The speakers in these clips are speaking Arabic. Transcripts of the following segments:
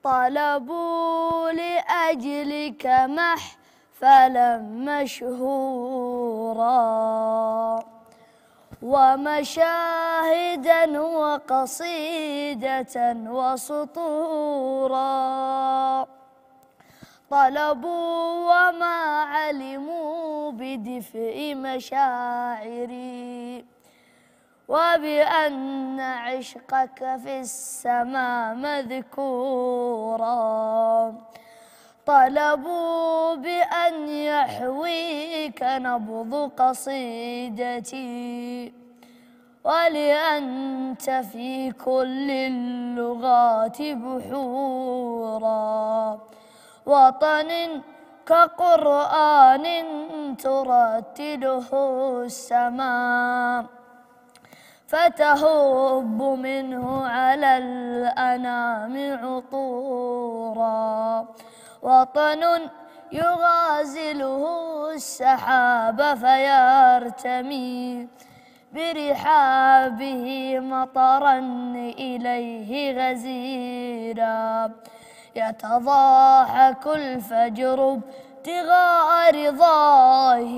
طلبوا لأجلك محفلا مشهورا ومشاهدا وقصيدة وسطورا. طلبوا وما علموا بدفء مشاعري وبأن عشقك في السماء مذكورا. طلبوا بأن يحويك نبض قصيدتي ولأنت في كل اللغات بحورا. وطن كقرآن ترتله السماء فتهب منه على الأنام عطورا. وطن يغازله السحاب فيرتمي برحابه مطرا إليه غزيرا. يتضاحك الفجر ابتغاء رضاه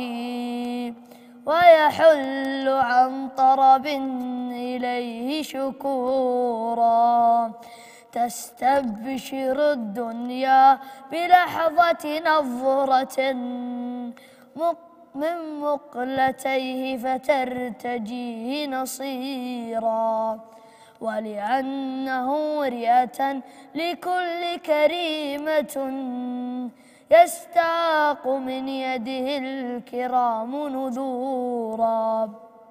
ويحل عن طرب إليه شكورا. تستبشر الدنيا بلحظة نظرة من مقلتيه فترتجيه نصيرا. ولأنه رئة لكل كريمة يستاق من يده الكرام نذورا.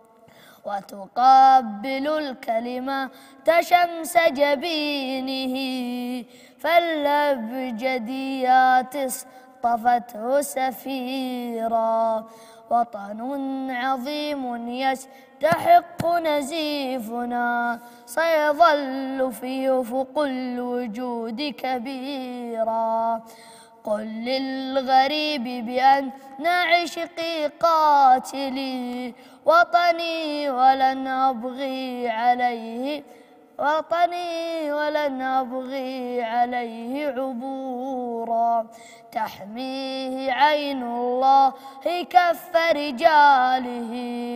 وتقبل الكلمة شمس جبينه فالأبجديات اصطفته سفيرا. وطن عظيم يستحق نزيفنا سيظل في أفق الوجود كبيرا. قل للغريب بأن عشقي قاتلي وطني ولن أبغي عليه عبورا. تحميه عين الله كف رجاله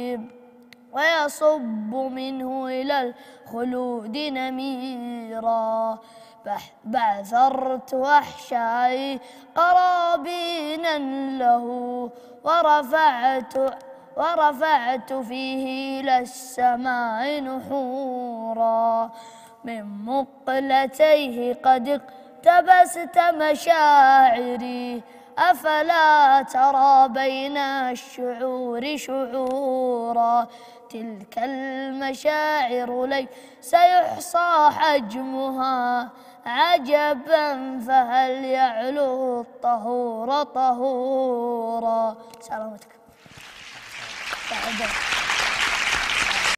ويصب منه إلى الخلود نميرا. بعثرت أحشائي قرابينا له ورفعت فيه إلى السماء نحورا. من مقلتيه قد اقتبست مشاعري أفلا ترى بين الشعور شعورا. تلك المشاعر ليس يحصى حجمها عجبا فهل يعلو الطهور طهورا. سلامتك.